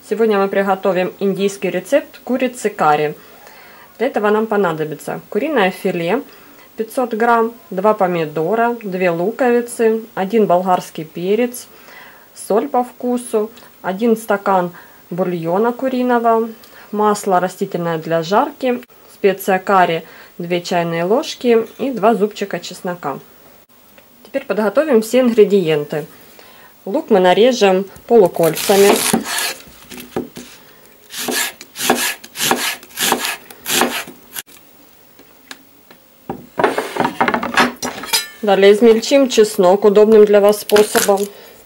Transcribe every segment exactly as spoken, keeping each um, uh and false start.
Сегодня мы приготовим индийский рецепт курицы карри. Для этого нам понадобится куриное филе пятьсот грамм, два помидора, две луковицы, один болгарский перец, соль по вкусу, один стакан бульона куриного, масло растительное для жарки, специя карри две чайные ложки и два зубчика чеснока. Теперь подготовим все ингредиенты. Лук мы нарежем полукольцами. Далее измельчим чеснок удобным для вас способом.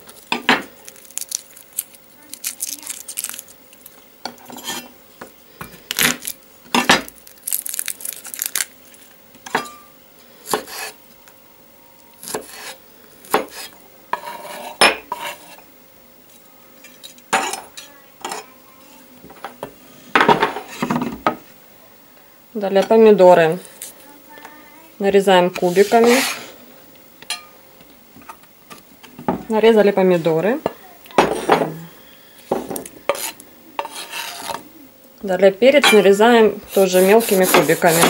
Далее помидоры нарезаем кубиками. Нарезали помидоры. Далее перец нарезаем тоже мелкими кубиками.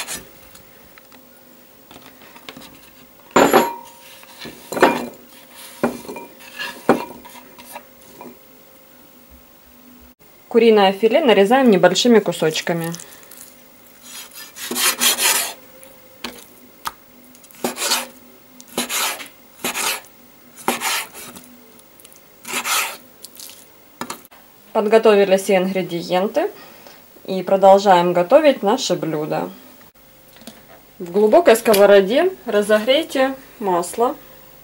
Куриное филе нарезаем небольшими кусочками. Подготовили все ингредиенты и продолжаем готовить наше блюдо. В глубокой сковороде разогрейте масло,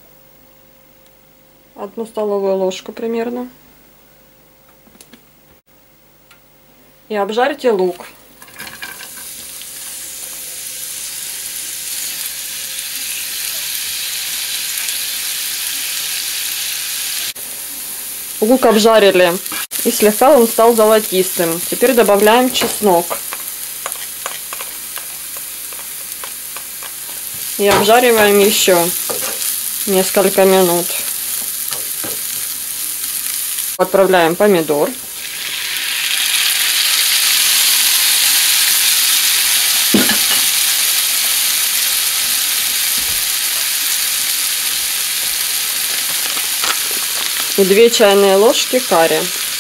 одну столовую ложку примерно, и обжарьте лук. Лук обжарили, и слегка он стал золотистым. Теперь добавляем чеснок. И обжариваем еще несколько минут. Отправляем помидор. И две чайные ложки карри.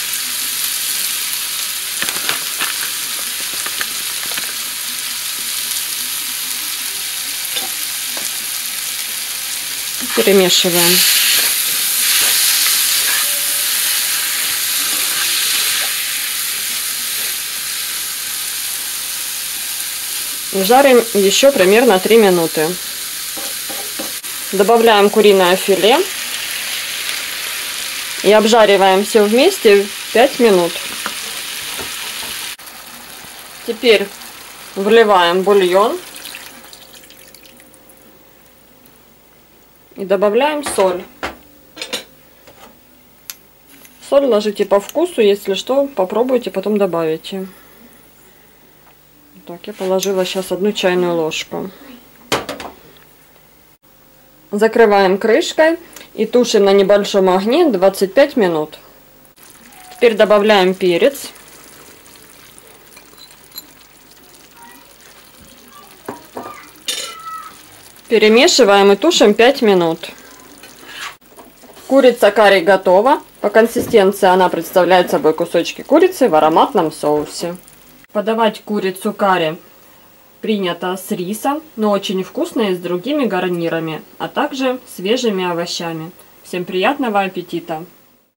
Перемешиваем. И жарим еще примерно три минуты. Добавляем куриное филе и обжариваем все вместе пять минут. Теперь вливаем бульон и добавляем соль. Соль ложите по вкусу, если что, попробуйте, потом добавите. Так, я положила сейчас одну чайную ложку. Закрываем крышкой и тушим на небольшом огне двадцать пять минут. Теперь добавляем перец. Перемешиваем и тушим пять минут. Курица карри готова. По консистенции она представляет собой кусочки курицы в ароматном соусе. Подавать курицу карри принято с рисом, но очень вкусно и с другими гарнирами, а также свежими овощами. Всем приятного аппетита!